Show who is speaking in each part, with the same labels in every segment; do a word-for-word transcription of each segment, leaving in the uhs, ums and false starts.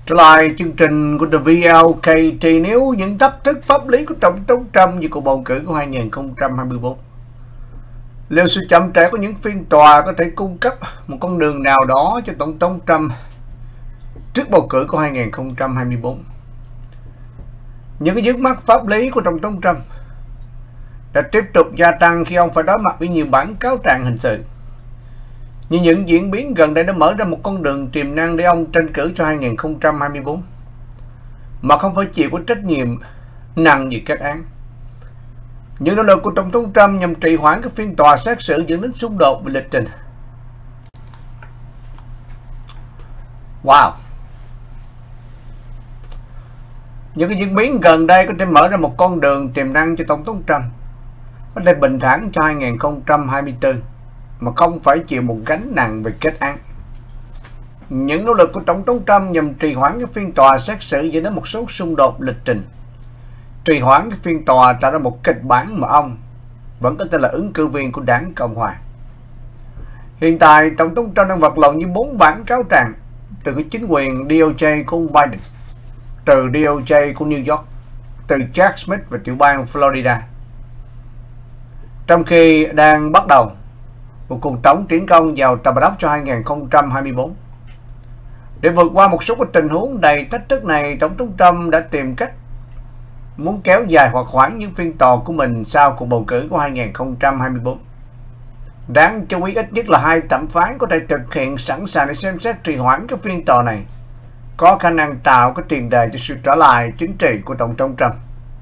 Speaker 1: Trở lại chương trình của The vê lờ ca tê, nếu những thách thức pháp lý của Tổng thống Trump như cuộc bầu cử của hai nghìn không trăm hai mươi tư, liệu sự chậm trễ của những phiên tòa có thể cung cấp một con đường nào đó cho Tổng thống Trump trước bầu cử của hai nghìn không trăm hai mươi tư? Những cái vướng mắc pháp lý của Tổng thống Trump đã tiếp tục gia tăng khi ông phải đối mặt với nhiều bản cáo trạng hình sự. Nhưng những diễn biến gần đây đã mở ra một con đường tiềm năng để ông tranh cử cho hai nghìn không trăm hai mươi tư mà không phải chịu có trách nhiệm nặng về kết án. Những nỗ lực của Tổng thống Trump nhằm trì hoãn các phiên tòa xét xử dẫn đến xung đột về lịch trình. Wow! Những cái diễn biến gần đây có thể mở ra một con đường tiềm năng cho Tổng thống Trump có thể bình thản cho hai nghìn không trăm hai mươi tư mà không phải chịu một gánh nặng về kết án. Những nỗ lực của Tổng thống Trump nhằm trì hoãn các phiên tòa xét xử dẫn đến một số xung đột lịch trình. Trì hoãn các phiên tòa tạo ra một kịch bản mà ông vẫn có thể là ứng cử viên của đảng Cộng hòa. Hiện tại, Tổng thống Trump đang vật lộn với bốn bản cáo trạng từ cái chính quyền đê o gi của ông Biden, từ đê o gi của New York, từ Jack Smith và tiểu bang Florida. Trong khi đang bắt đầu một cuộc tổng tiến công vào Tòa Bạch Ốc cho hai nghìn không trăm hai mươi tư. Để vượt qua một số cái tình huống đầy thách thức này, Tổng thống Trump đã tìm cách muốn kéo dài hoặc hoãn những phiên tòa của mình sau cuộc bầu cử của hai nghìn không trăm hai mươi tư. Đáng chú ý ít nhất là hai thẩm phán có thể thực hiện sẵn sàng để xem xét trì hoãn các phiên tòa này, có khả năng tạo cái tiền đề cho sự trở lại chính trị của Tổng thống Trump.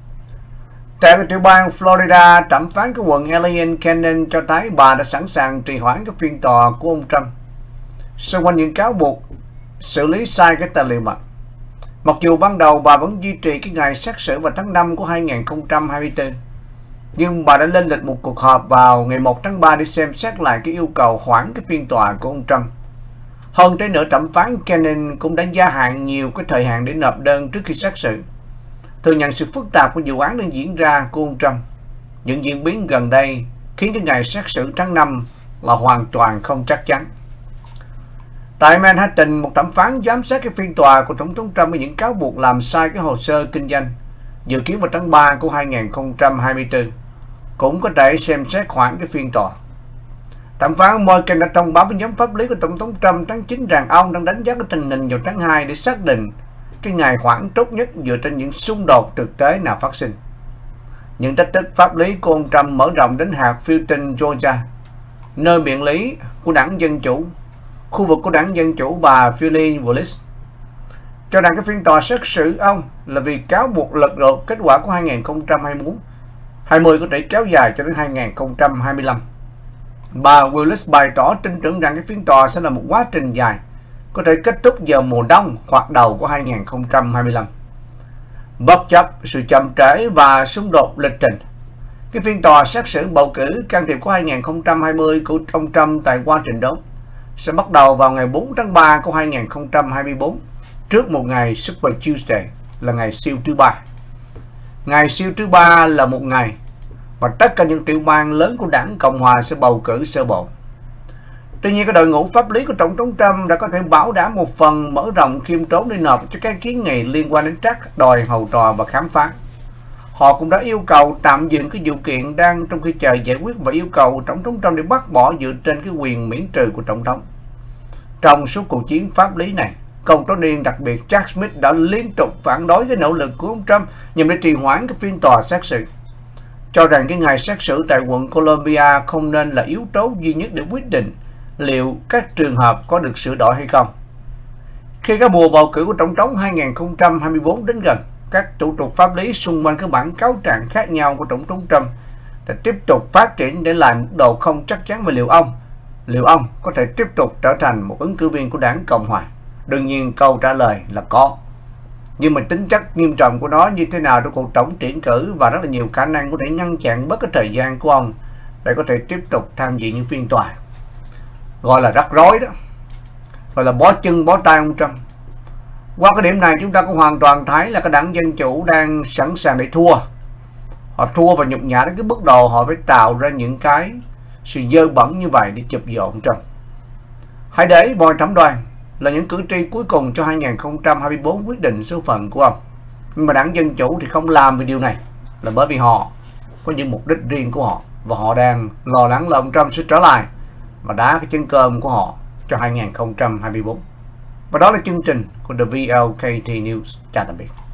Speaker 1: Tại tiểu bang Florida, thẩm phán của quận Elian Cannon cho thấy bà đã sẵn sàng trì hoãn các phiên tòa của ông Trump xung quanh những cáo buộc xử lý sai các tài liệu mật. Mặc dù ban đầu bà vẫn duy trì cái ngày xét xử vào tháng năm của hai nghìn không trăm hai mươi tư, nhưng bà đã lên lịch một cuộc họp vào ngày một tháng ba để xem xét lại cái yêu cầu hoãn cái phiên tòa của ông Trump. Hơn thế nữa, thẩm phán Cannon cũng đã gia hạn nhiều cái thời hạn để nộp đơn trước khi xét xử, thừa nhận sự phức tạp của vụ án đang diễn ra của ông Trump. Những diễn biến gần đây khiến cái ngày xét xử tháng năm là hoàn toàn không chắc chắn. Tại Manhattan, một thẩm phán giám sát cái phiên tòa của Tổng thống Trump với những cáo buộc làm sai cái hồ sơ kinh doanh dự kiến vào tháng ba của hai nghìn không trăm hai mươi tư cũng có thể xem xét hoãn cái phiên tòa. Thẩm phán Morgan đã thông báo với nhóm pháp lý của Tổng thống Trump tháng chín rằng ông đang đánh giá cái tình hình vào tháng hai để xác định cái ngày hoãn tốt nhất dựa trên những xung đột thực tế nào phát sinh. Những thách thức pháp lý của ông Trump mở rộng đến hạt Fulton, Georgia, nơi miện lý của đảng Dân Chủ, khu vực của đảng Dân Chủ bà Phyllis Willis, cho rằng cái phiên tòa xét xử ông là vì cáo buộc lật đổ kết quả của hai nghìn không trăm hai mươi có thể kéo dài cho đến hai nghìn không trăm hai mươi lăm. Bà Willis bày tỏ tin tưởng rằng cái phiên tòa sẽ là một quá trình dài, có thể kết thúc vào mùa đông hoặc đầu của hai nghìn không trăm hai mươi lăm. Bất chấp sự chậm trễ và xung đột lịch trình, cái phiên tòa xét xử bầu cử can thiệp của hai nghìn không trăm hai mươi của ông Trump tại Washington sẽ bắt đầu vào ngày bốn tháng ba của hai nghìn không trăm hai mươi tư, trước một ngày Super Tuesday là ngày siêu thứ ba. Ngày siêu thứ ba là một ngày mà tất cả những tiểu bang lớn của đảng Cộng hòa sẽ bầu cử sơ bộ. Tuy nhiên, cái đội ngũ pháp lý của Tổng thống Trump đã có thể bảo đảm một phần mở rộng khiêm tốn để nộp cho các kiến nghị liên quan đến trắc đòi hầu tòa và khám phá. Họ cũng đã yêu cầu tạm dừng cái vụ kiện đang trong khi chờ giải quyết và yêu cầu Tổng thống Trump để bác bỏ dựa trên cái quyền miễn trừ của Tổng thống. Trong suốt cuộc chiến pháp lý này, công tố viên đặc biệt Jack Smith đã liên tục phản đối cái nỗ lực của ông Trump nhằm để trì hoãn cái phiên tòa xét xử, cho rằng cái ngày xét xử tại quận Columbia không nên là yếu tố duy nhất để quyết định liệu các trường hợp có được sửa đổi hay không. Khi các mùa bầu cử của Tổng thống hai nghìn không trăm hai mươi tư đến gần, các thủ tục pháp lý xung quanh các bản cáo trạng khác nhau của Tổng thống Trump đã tiếp tục phát triển để lại mức độ không chắc chắn về liệu ông liệu ông có thể tiếp tục trở thành một ứng cử viên của đảng Cộng hòa. Đương nhiên câu trả lời là có, nhưng mà tính chất nghiêm trọng của nó như thế nào trong cuộc tổng tuyển cử và rất là nhiều khả năng có thể ngăn chặn bớt cái thời gian của ông để có thể tiếp tục tham dự những phiên tòa, gọi là rắc rối đó, gọi là bó chân bó tay ông Trump. Qua cái điểm này, chúng ta cũng hoàn toàn thấy là cái đảng Dân Chủ đang sẵn sàng để thua. Họ thua và nhục nhã đến cái mức độ họ phải tạo ra những cái sự dơ bẩn như vậy để chụp dọn Trump. Hãy để mọi thẩm đoàn là những cử tri cuối cùng cho hai nghìn không trăm hai mươi tư quyết định số phận của ông. Nhưng mà đảng Dân Chủ thì không làm về điều này, là bởi vì họ có những mục đích riêng của họ và họ đang lo lắng là ông Trump sẽ trở lại và đá cái chân cơm của họ cho hai nghìn không trăm hai mươi tư. Và đó là chương trình của The vê lờ ca tê News. Chào tạm biệt.